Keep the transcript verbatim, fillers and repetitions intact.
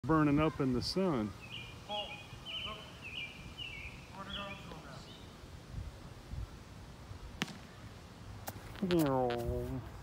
burning up in the sun. Oh, look. Where did arms go now? Oh.